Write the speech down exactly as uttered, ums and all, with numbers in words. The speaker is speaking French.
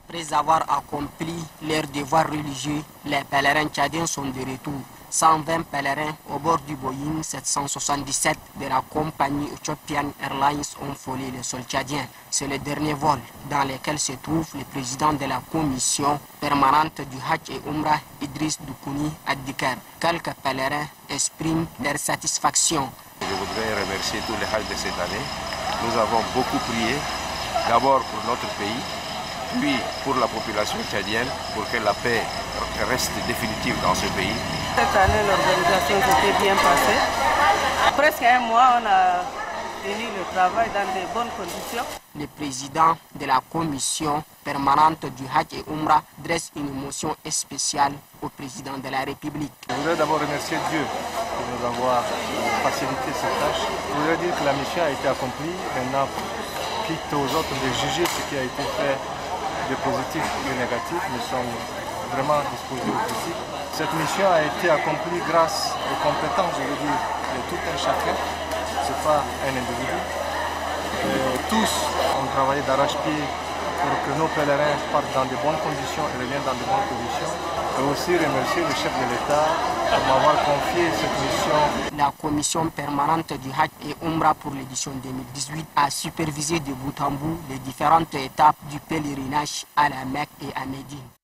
Après avoir accompli leurs devoirs religieux, les pèlerins tchadiens sont de retour. cent vingt pèlerins au bord du Boeing sept cent soixante-dix-sept de la compagnie Ethiopian Airlines ont volé le sol tchadien. C'est le dernier vol dans lequel se trouve le président de la commission permanente du Hajj et Umrah, Idriss Doukouni Addiker. Quelques pèlerins expriment leur satisfaction. Je voudrais remercier tous les Hajj de cette année. Nous avons beaucoup prié, d'abord pour notre pays, puis pour la population tchadienne, pour que la paix reste définitive dans ce pays. Cette année, l'organisation s'était bien passée. Presque un mois, on a fini le travail dans de bonnes conditions. Le président de la commission permanente du Hajj et Umrah dresse une motion spéciale au président de la République. Je voudrais d'abord remercier Dieu de nous avoir facilité cette tâche. Je voudrais dire que la mission a été accomplie. Maintenant, quitte aux autres de juger ce qui a été fait de positif ou de négatif. Nous sommes vraiment disposés au principe. Cette mission a été accomplie grâce aux compétences, je veux dire, de tout un chacun. Ce n'est pas un individu. Et tous ont travaillé d'arrache-pied pour que nos pèlerins partent dans de bonnes conditions et reviennent dans de bonnes conditions. Et aussi remercier le chef de l'État pour m'avoir confié cette mission. La commission permanente du Hajj et Umrah pour l'édition deux mille dix-huit a supervisé de bout en bout les différentes étapes du pèlerinage à la Mecque et à Médine.